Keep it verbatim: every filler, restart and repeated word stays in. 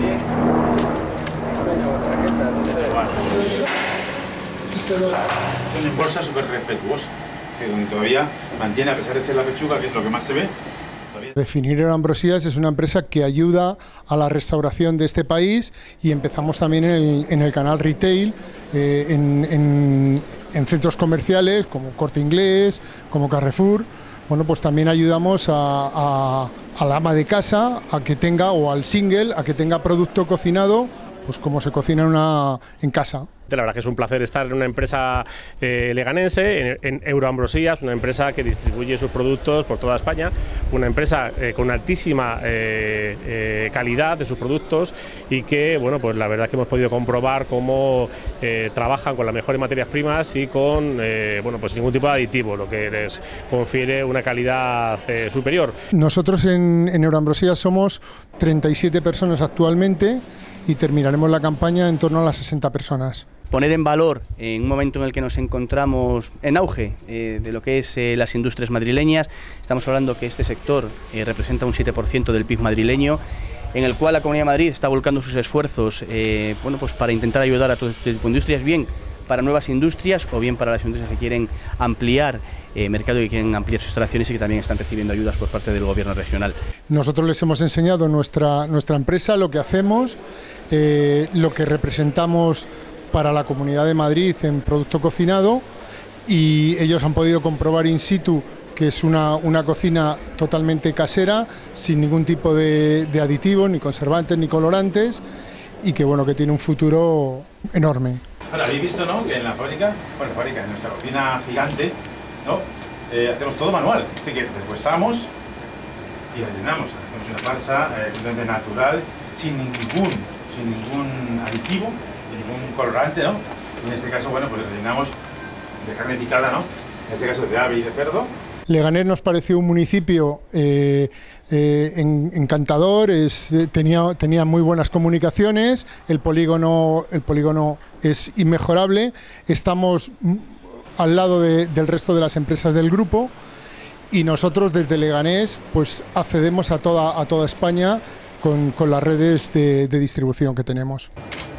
Una bolsa súper respetuosa, que donde todavía mantiene, a pesar de ser la pechuga, que es lo que más se ve. Definir Ambrosías es una empresa que ayuda a la restauración de este país y empezamos también en el, en el canal retail, eh, en, en, en centros comerciales como Corte Inglés, como Carrefour. Bueno, pues también ayudamos a, a, al ama de casa a que tenga, o al single, a que tenga producto cocinado, pues como se cocina en, una, en casa. La verdad que es un placer estar en una empresa eh, leganense, en, en Euroambrosías, una empresa que distribuye sus productos por toda España, una empresa eh, con altísima eh, eh, calidad de sus productos y que, bueno, pues la verdad que hemos podido comprobar cómo eh, trabajan con las mejores materias primas y con, eh, bueno, pues ningún tipo de aditivo, lo que les confiere una calidad eh, superior. Nosotros en, en Euroambrosías somos treinta y siete personas actualmente y terminaremos la campaña en torno a las sesenta personas. Poner en valor, en un momento en el que nos encontramos en auge eh, de lo que es eh, las industrias madrileñas, estamos hablando que este sector eh, representa un siete por ciento del P I B madrileño, en el cual la Comunidad de Madrid está volcando sus esfuerzos eh, bueno, pues para intentar ayudar a todo este tipo de industrias, bien para nuevas industrias o bien para las industrias que quieren ampliar eh, mercado y que quieren ampliar sus instalaciones y que también están recibiendo ayudas por parte del gobierno regional. Nosotros les hemos enseñado nuestra, nuestra empresa, lo que hacemos, eh, lo que representamos para la Comunidad de Madrid en producto cocinado, y ellos han podido comprobar in situ que es una, una cocina totalmente casera, sin ningún tipo de, de aditivos, ni conservantes, ni colorantes, y que bueno, que tiene un futuro enorme. Ahora, habéis visto, ¿no?, que en la fábrica, bueno, fábrica, en nuestra cocina gigante, ¿no?, eh, hacemos todo manual, es decir, que deshuesamos y rellenamos, hacemos una farsa eh, completamente natural, sin ningún, sin ningún aditivo, ningún colorante, ¿no? Y en este caso, bueno, pues rellenamos de carne picada, ¿no? En este caso de ave y de cerdo. Leganés nos pareció un municipio eh, eh, en, encantador, es, eh, tenía, tenía muy buenas comunicaciones, el polígono, el polígono es inmejorable, estamos al lado de, del resto de las empresas del grupo y nosotros desde Leganés pues accedemos a toda, a toda España con, con las redes de, de distribución que tenemos.